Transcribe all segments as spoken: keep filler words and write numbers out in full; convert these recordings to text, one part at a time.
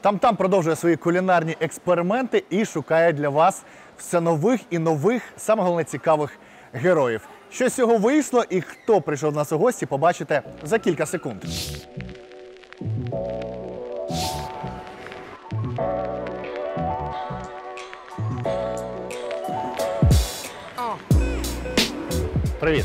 Там-там продовжує свої кулінарні експерименти і шукає для вас все нових і нових, саме головне, цікавих героїв. Що з цього вийшло і хто прийшов до нас у гості, побачите за кілька секунд. Привіт!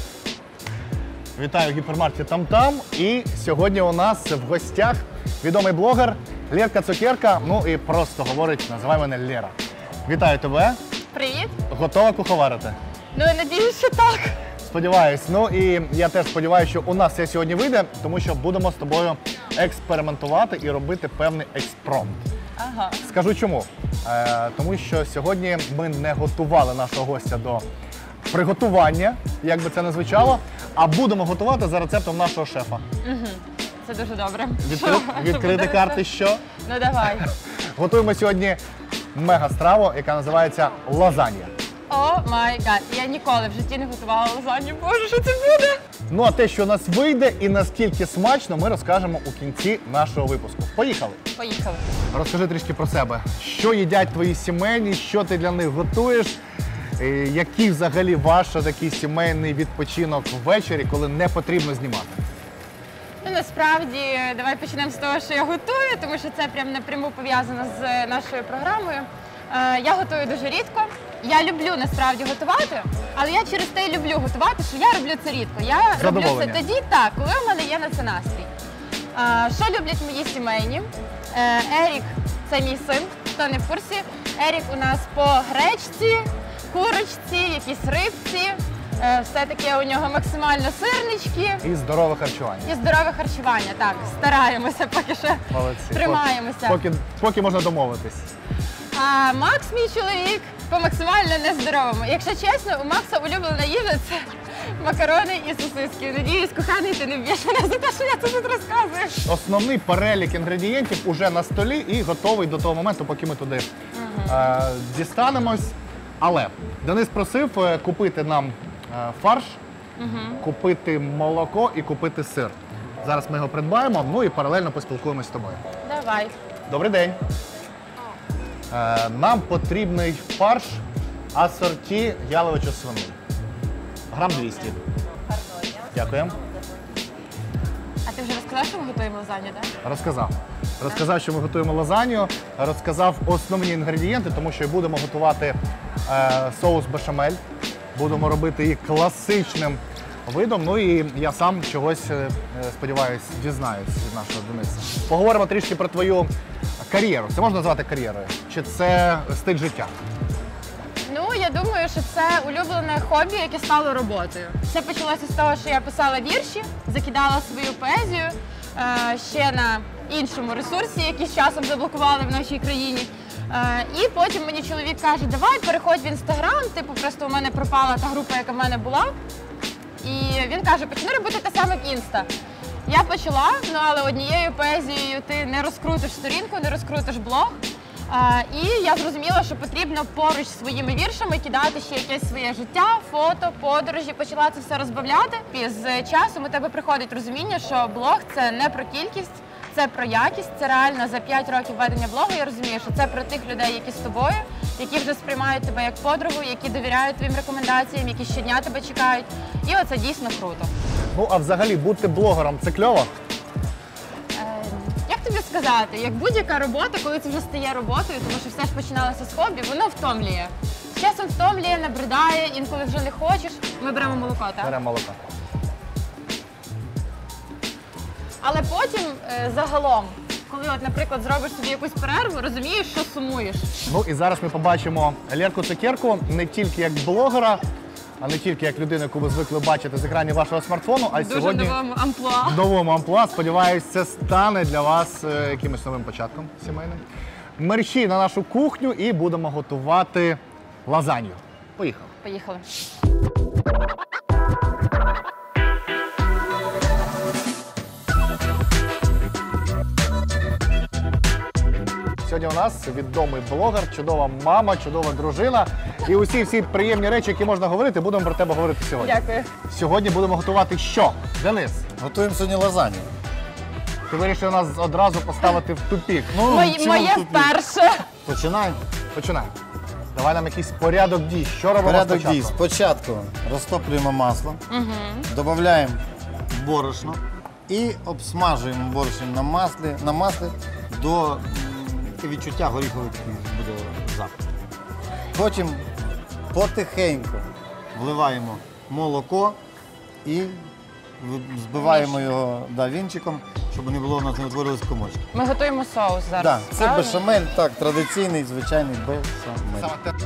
Вітаю в гіпермаркеті «Там-там». І сьогодні у нас в гостях відомий блогер Лєрка Цукерка, ну і просто говорить, називай мене Лєра. Вітаю тебе! Привіт! Готова куховарити? Ну, я надіюсь, що так. Сподіваюсь. Ну і я теж сподіваюся, що у нас все сьогодні вийде, тому що будемо з тобою експериментувати і робити певний експромт. Ага. Скажу чому. Е, тому що сьогодні ми не готували нашого гостя до приготування, як би це не звучало, а будемо готувати за рецептом нашого шефа. Угу. Це дуже добре. Відкри... Відкрити карти що? Ну давай. Готуємо сьогодні мега-страву, яка називається лазанья. О май гад, я ніколи в житті не готувала лазанью. Боже, що це буде? Ну а те, що у нас вийде і наскільки смачно, ми розкажемо у кінці нашого випуску. Поїхали! Поїхали. Розкажи трішки про себе. Що їдять твої сімейні, що ти для них готуєш? Який взагалі ваш такий сімейний відпочинок ввечері, коли не потрібно знімати? Ну, насправді, давай почнемо з того, що я готую, тому що це прям напряму пов'язано з нашою програмою. Е, я готую дуже рідко. Я люблю насправді готувати, але я через те й люблю готувати, що я роблю це рідко. Я роблю це тоді, так, коли у мене є на це настрій. Е, що люблять мої сімейні? Е, Ерік – це мій син, хто не в курсі. Ерік у нас по гречці, курочці, якісь рибці. Все таке у нього максимально сирнички. І здорове харчування. І здорове харчування, так. Стараємося, поки що Молодці. Тримаємося. Поки, поки можна домовитись. А Макс, мій чоловік, по максимально нездоровому. Якщо чесно, у Макса улюблена їжа – це макарони і сосиски. Надіюсь, коханий, ти не б'єш мене за те, що я це тут розказую. Основний перелік інгредієнтів уже на столі і готовий до того моменту, поки ми туди угу. е, дістанемось. Але Денис просив купити нам фарш, угу. купити молоко і купити сир. Зараз ми його придбаємо, ну і паралельно поспілкуємось з тобою. Давай. Добрий день. Е, нам потрібний фарш асорті яловича свинини. Грам двісті. Дякую. А ти вже розказав, що ми готуємо лазанью, так? Розказав. Розказав, що ми готуємо лазанью, розказав основні інгредієнти, тому що будемо готувати е, соус бешамель. Будемо робити її класичним видом, ну і я сам чогось, сподіваюсь, дізнаюсь від нашого Дениса. Поговоримо трішки про твою кар'єру. Це можна назвати кар'єрою? Чи це стиль життя? Ну, я думаю, що це улюблене хобі, яке стало роботою. Все почалося з того, що я писала вірші, закидала свою поезію е, ще на іншому ресурсі, який з часом заблокували в нашій країні. І потім мені чоловік каже, давай переходь в Інстаграм, типу просто у мене пропала та група, яка в мене була. І він каже, почни робити те саме в Інста. Я почала, ну але однією поезією ти не розкрутиш сторінку, не розкрутиш блог. І я зрозуміла, що потрібно поруч зі своїми віршами кидати ще якесь своє життя, фото, подорожі, почала це все розбавляти. І з часом у тебе приходить розуміння, що блог – це не про кількість, це про якість, це реально за п'ять років ведення блогу, я розумію, що це про тих людей, які з тобою, які вже сприймають тебе як подругу, які довіряють твоїм рекомендаціям, які щодня тебе чекають. І оце дійсно круто. Ну, а взагалі бути блогером – це кльово? Е, як тобі сказати, як будь-яка робота, коли це вже стає роботою, тому що все ж починалося з хобі, воно втомлює. З часом втомлює, набридає, інколи вже не хочеш. Ми беремо молоко, так? Беремо молоко. Але потім, е, загалом, коли, от, наприклад, зробиш собі якусь перерву, розумієш, що сумуєш. Ну і зараз ми побачимо Лєрку Цукерку не тільки як блогера, а не тільки як людину, яку ви звикли бачити з екранів вашого смартфону, а й Дуже сьогодні новому амплуа. в новому амплуа. Сподіваюсь, це стане для вас е, якимось новим початком сімейним. Мерщій на нашу кухню і будемо готувати лазанью. Поїхали. Поїхали. Сьогодні у нас відомий блогер, чудова мама, чудова дружина. І усі всі приємні речі, які можна говорити, будемо про тебе говорити сьогодні. Дякую. Сьогодні будемо готувати що? Денис? Готуємо сьогодні лазанью. Ти вирішив нас одразу поставити в тупік. Ну, Моє, чому моє тут ні? вперше. Починай. Починай. Давай нам якийсь порядок дій. Що робимо Порядок спочатку? дій. Спочатку розтоплюємо масло, додаємо борошно і обсмажуємо борошно на маслі, на маслі до м, відчуття горіховий такий буде запах. Потім потихеньку вливаємо молоко і ви- збиваємо його да, вінчиком, щоб не було у нас не утворились комочки. Ми готуємо соус зараз. Да, це правильно? бешамель, так, традиційний, звичайний бешамель. Саме те.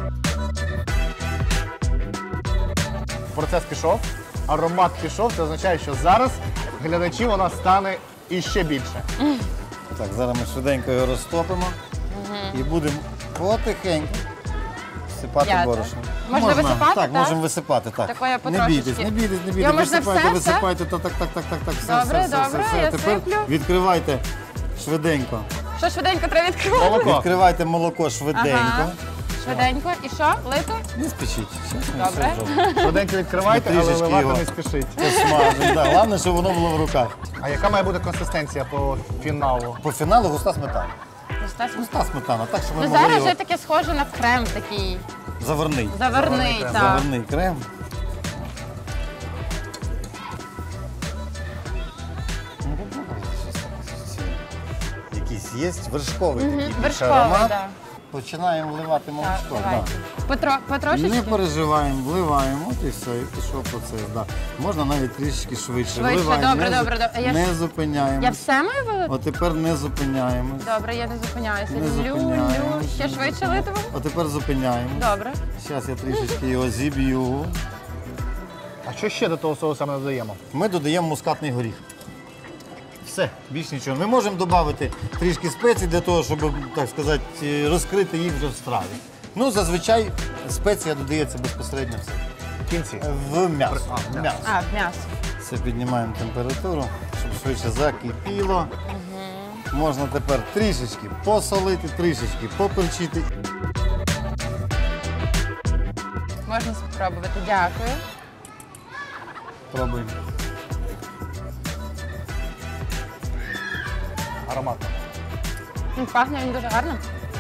Процес пішов, аромат пішов, це означає, що зараз глядачів у нас стане іще більше. Так, зараз ми швиденько його розтопимо і будемо потихеньку всипати П'яте. борошно. Можна висипати, Так, так? можемо висипати, так. Такое Не потрошечки. бійтесь, не бійтесь, не бійтесь, Його можна висипайте, все, все? висипайте, так, так, так, так, так, так, все, Добре, все, все, добре, все, я Тепер сиплю. відкривайте швиденько. Що швиденько треба відкривати? Молоко. Відкривайте молоко швиденько. Ага. Швиденько. І що? Лити? Не спішіть. Щас ми Добре. все зробимо. Швиденько відкривайте, Ми але трішечки вливати його не спішіть. Посмажемо. Да. Головне, щоб воно було в руках. А яка має бути консистенція по фіналу? По фіналу густа сметана. Естественно. Густа сметана, так, щоб ми Ну могли зараз його вже таке схоже на крем такий. заварний. Заварний, крем. так. Заварний крем. Якийсь є вершковий такий більш Вершковий, аромат. да. Починаємо вливати Так, молочко. давайте. Да. Потро, потрошечки? Не переживаємо, вливаємо, от і все, і пішов процес. Да. Можна навіть трішечки швидше. Швидше, Вливаємо, добре, не, добре, добре. Я не ж- зупиняємо. Я все маю вилити? От тепер не зупиняємось. Добре, я не зупиняюся. Не Лю, зупиняємось. лю. Ще швидше литиму? От тепер зупиняємо. Добре. Зараз я трішечки його зіб'ю. А що ще до того соусу ми додаємо? Ми додаємо мускатний горіх. Все, більш нічого. Ми можемо додати трішки спецій для того, щоб, так сказати, розкрити їх вже в страві. Ну, зазвичай спеція додається безпосередньо все. В кінці. В м'ясо. А, в В м'ясо. м'ясо. А, в м'ясо. Все, піднімаємо температуру, щоб швидше закипіло. Можна тепер трішечки посолити, трішечки поперчити. Можна спробувати. Дякую. Пробуємо. Ароматно. М, Пахне він дуже гарно.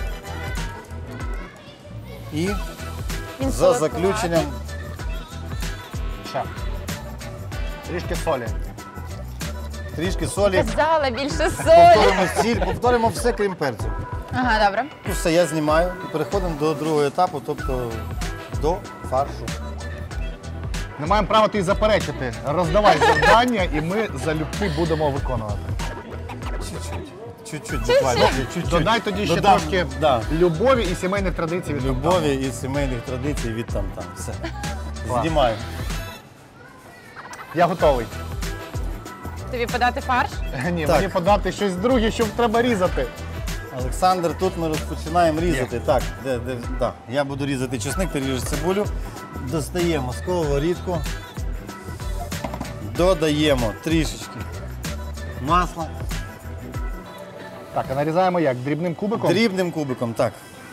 І Він за солодкуватий. заключенням Ще. Трішки солі. трішки солі. Казала більше солі. Повторимо сіль, повторимо все, крім перцю. Ага, добре. Ну, все, я знімаю і переходимо до другого етапу, тобто до фаршу. Не маємо права тобі заперечити. Роздавай завдання, і ми залюбки будемо виконувати. Чуть-чуть. Чуть-чуть, буквально. Чуть-чуть. Додай тоді ще Додам, трошки да, любові і сімейних традицій від любові і сімейних традицій від там-там. Все. Клас. Знімаю. Я готовий. Тобі подати фарш? Ні, Так. мені подати щось друге, що треба різати. Олександр, тут ми розпочинаємо різати. Так, де, де, да. Я буду різати чесник, ти ріжеш цибулю. Достаємо сковорідку. Додаємо трішечки масла. Так, а нарізаємо як? Дрібним кубиком? Дрібним кубиком, так.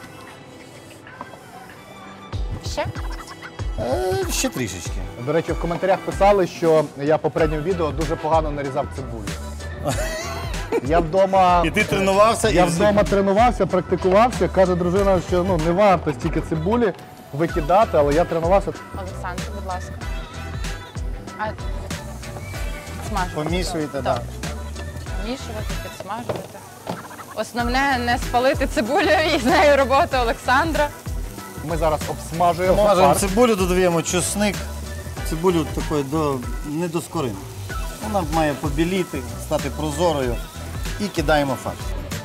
Ще? Е, ще трішечки. До речі, в коментарях писали, що я в попередньому відео дуже погано нарізав цибулю. Я вдома, І ти тренувався, я і всі- вдома тренувався, практикувався. Каже дружина, що ну, не варто стільки цибулі викидати, але я тренувався. Олександр, будь ласка. А смажувати. помішуєте, Добре. так. Помішувати, підсмажувати. Основне не спалити цибулю і з нею робота Олександра. Ми зараз обсмажуємо Смажемо фарш. цибулю, додаємо чесник. Цибулю такої до, не до скорини. Вона має побіліти, стати прозорою. І кидаємо фарш.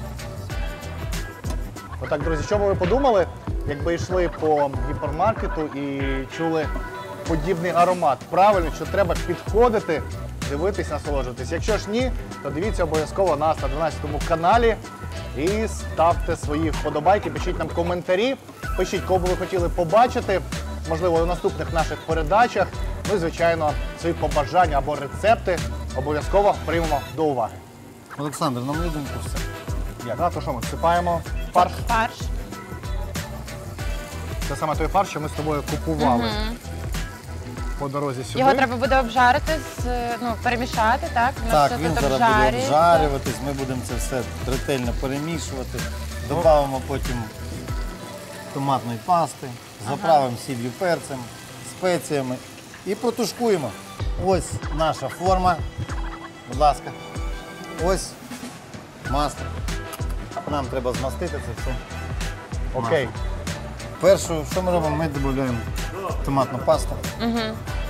Отак, друзі, що би ви подумали, якби йшли по гіпермаркету і чули подібний аромат? Правильно, що треба підходити, дивитись, насолоджуватись. Якщо ж ні, то дивіться обов'язково нас на дванадцятому каналі і ставте свої вподобайки, пишіть нам коментарі, пишіть, кого би ви хотіли побачити, можливо, у наступних наших передачах. Ну і, звичайно, свої побажання або рецепти обов'язково приймемо до уваги. Олександр, на мою думку, все. Як? Да, то що ми всипаємо фарш? Фарш. Це саме той фарш, що ми з тобою купували. по дорозі сюди. Його треба буде обжарити, з, ну, перемішати, так? Воно Так, все він тут зараз буде обжарюється. обжарюватись, ми будемо це все ретельно перемішувати. Додамо потім томатної пасти, заправимо сіллю, перцем, спеціями і протушкуємо. Ось наша форма. Будь ласка. Ось масло. Нам треба змастити це все. Окей. Перше, що ми робимо, ми додаємо томатну пасту. Угу.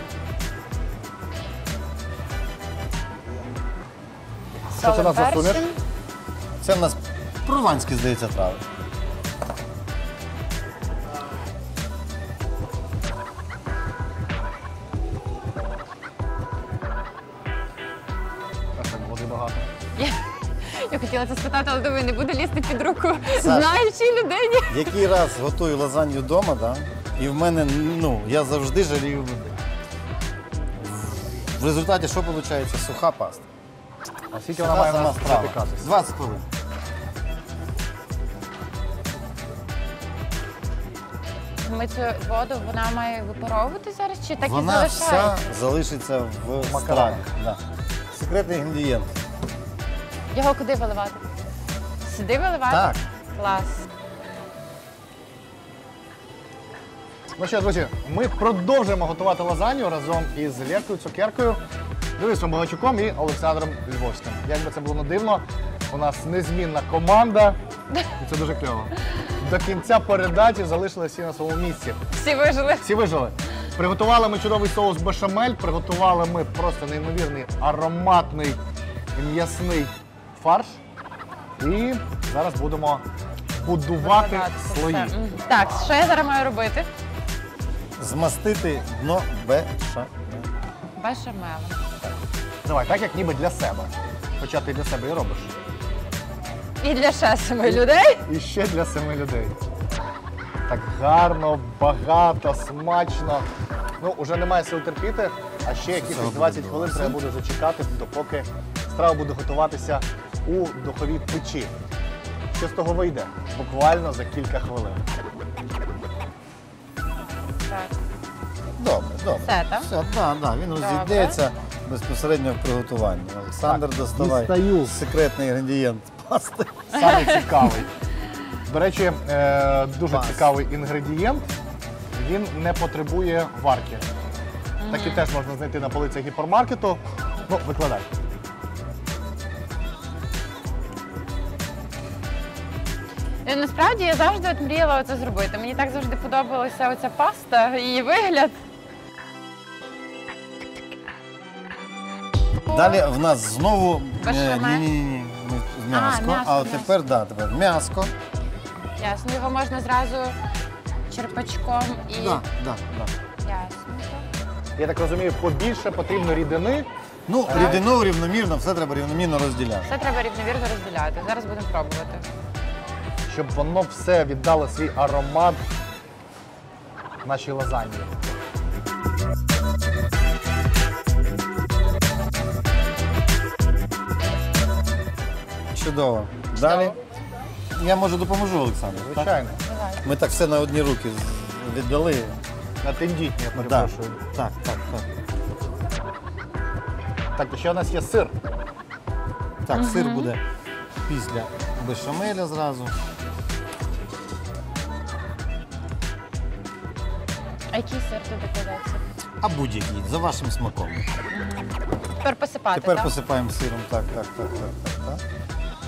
Що це у нас за суміш? Це в нас прованські, здається, трави. А так, води багато. Я, я хотіла це спитати, але думаю, не буду лізти під руку Саш. знаючій людині. Який раз готую лазанью вдома, да? І в мене, ну, я завжди жалію води. В результаті що виходить? Суха паста. А скільки вона має у нас страва. запікатись? двадцять хвилин. Ми цю воду, вона має випаровувати зараз чи так Вона і вся залишається? залишиться в страві. макаронах. Да. Секретний інгредієнт. Його куди виливати? Сюди виливати? Так. Клас. Ну що, друзі, ми продовжуємо готувати лазанью разом із Лєркою Цукеркою, Денисом Богачуком і Олександром Львовським. Як би це було не дивно, у нас незмінна команда, і це дуже кльово. До кінця передачі залишилися всі на своєму місці. Всі вижили. Всі вижили. Приготували ми чудовий соус бешамель, приготували ми просто неймовірний ароматний м'ясний фарш. І зараз будемо будувати Викладати це слої. все. Мгм. Так, що я зараз маю робити? Змастити дно бешамелем. Бешамелем. Давай, так як ніби для себе. Хоча ти для себе і робиш. І для ще семи людей. І ще для семи людей. Так гарно, багато, смачно. Ну, вже немає сил терпіти, а ще якихось двадцять хвилин треба буде зачекати, допоки страва буде готуватися у духовій печі. Що з того вийде? Буквально за кілька хвилин. Так. Добре, добре. Все, так? Все, да, да, він розійдеться безпосередньо в приготуванні. Олександр, Так, доставай дістаю. секретний інгредієнт пасти. Саме цікавий. До речі, е, дуже Пас. цікавий інгредієнт. Він не потребує варки. Такі теж можна знайти на полицях гіпермаркету. Ну, викладай. І насправді я завжди от мріяла це зробити. Мені так завжди подобалася оця паста, її вигляд. Далі в нас знову Бешамель? ні, ні, ні, м'яско. м'ясо, А от м'ясо. тепер, да, тепер м'яско. Ясно, його можна зразу черпачком і Да, да, да. ясно. Я так розумію, побільше потрібно рідини. Ну, рідину рівномірно, все треба рівномірно розділяти. Все треба рівновірно розділяти. Зараз будемо пробувати. Щоб воно все віддало свій аромат нашій лазаньї. Чудово. Далі я може допоможу, Олександр. так? Звичайно. Давай. Ми так все на одні руки з- віддали. На тендітні, я Да. перепрошую. Так, так, так. Так, то ще у нас є сир. Так, сир буде після бешамеля зразу. А який сир туди кладеться? А будь-який, за вашим смаком. Тепер посипати, Тепер так? посипаємо сиром. Так, так, так, так, так, так.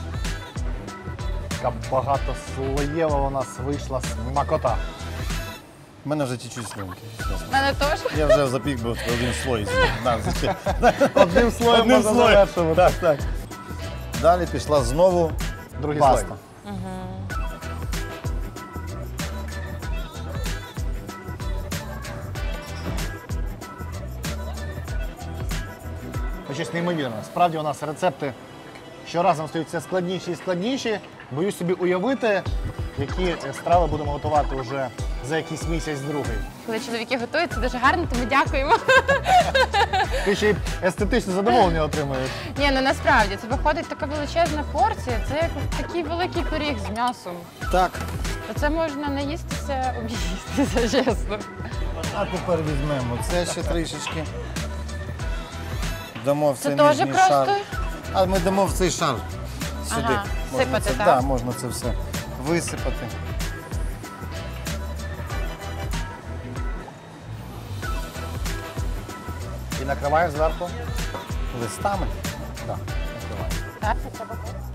Така багатослоєва у нас вийшла смакота. У мене вже чуть-чуть слинки. чесно. У мене теж. Я вже запік би один слой. Да, звичайно. Одним слоєм Одним можна слоєм. завершувати. Так, так. Далі пішла знову Другий паста. слой. Це щось неймовірне. Справді у нас рецепти щоразом стають все складніші і складніші. Боюсь собі уявити, які страви будемо готувати вже за якийсь місяць-другий. Коли чоловіки готують, це дуже гарно, тому дякуємо. Ти ще й естетичне задоволення отримуєш. Ні, ну насправді це виходить така величезна порція. Це як такий великий пиріг з м'ясом. Так. Оце можна наїстися, об'їстися, чесно. А тепер візьмемо це ще трішечки. Дамо в Це цей теж нижній просто? шар. А ми дамо в цей шар сюди. Ага, Можна сипати, це, так? Да, можна це все висипати. І накриваємо зверху. Листами. Так, накриваємо. Так, це треба.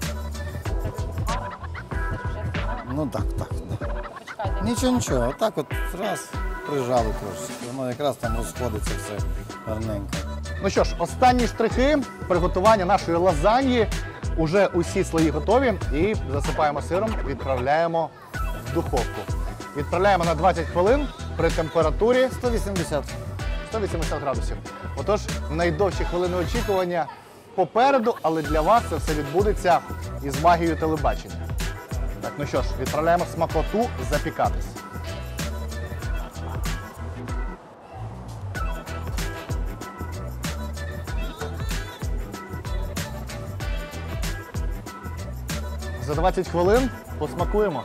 Ну так, так. так. Почекайте. Нічого, нічого. Отак от раз прижали трошечки. Воно якраз там розходиться все гарненько. Ну що ж, останні штрихи приготування нашої лазаньї. Уже усі слої готові і засипаємо сиром, відправляємо в духовку. Відправляємо на двадцять хвилин при температурі сто вісімдесят. сто вісімдесят градусів. Отож, найдовші хвилини очікування попереду, але для вас це все відбудеться із магією телебачення. Так, ну що ж, відправляємо смакоту запікатись. За двадцять хвилин посмакуємо.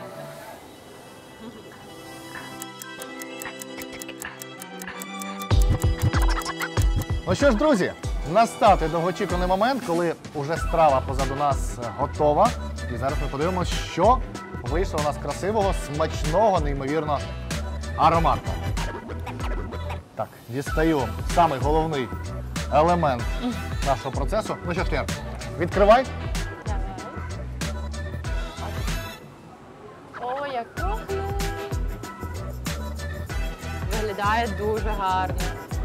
Ну що ж, друзі, настав той довгоочікуваний момент, коли уже страва позаду нас готова. І зараз ми подивимося, що вийшло у нас красивого, смачного, неймовірно ароматного. Так, дістаю самий головний елемент нашого процесу. Ну що ж, Лєр, відкривай. О, як пахне. Виглядає дуже гарно.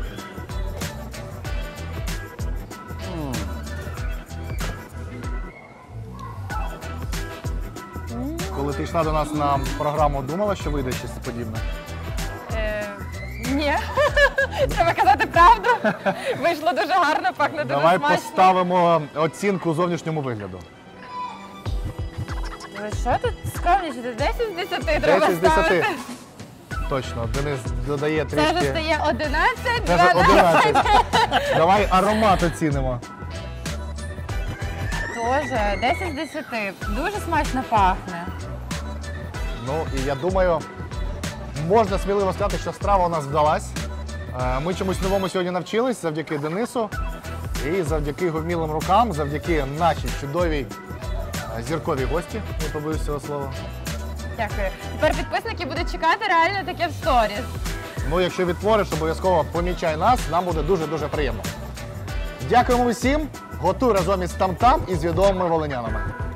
Коли ти йшла до нас на програму, думала, що вийде щось подібне? Е, ні. Треба казати правду. Вийшло дуже гарно, пахне дуже Давай смачно. поставимо оцінку зовнішньому вигляду. Ви що тут скромнічите? десять з десяти треба десять з десяти. ставити. Точно, Денис додає Це вже трішки. стає одинадцять, Це вже дванадцять. одинадцять. Давай аромат оцінимо. Тоже десять з десяти. Дуже смачно пахне. Ну і я думаю, можна сміливо сказати, що страва у нас вдалась. Е, Ми чомусь новому сьогодні навчились завдяки Денису і завдяки його вмілим рукам, завдяки нашій чудовій е, зірковій гості, не побоюсь цього слова. Дякую. Тепер підписники будуть чекати реально таке в сторіс. Ну, якщо відтвориш, обов'язково помічай нас, нам буде дуже-дуже приємно. Дякуємо усім, готуй разом із Там-Там і з відомими волинянами.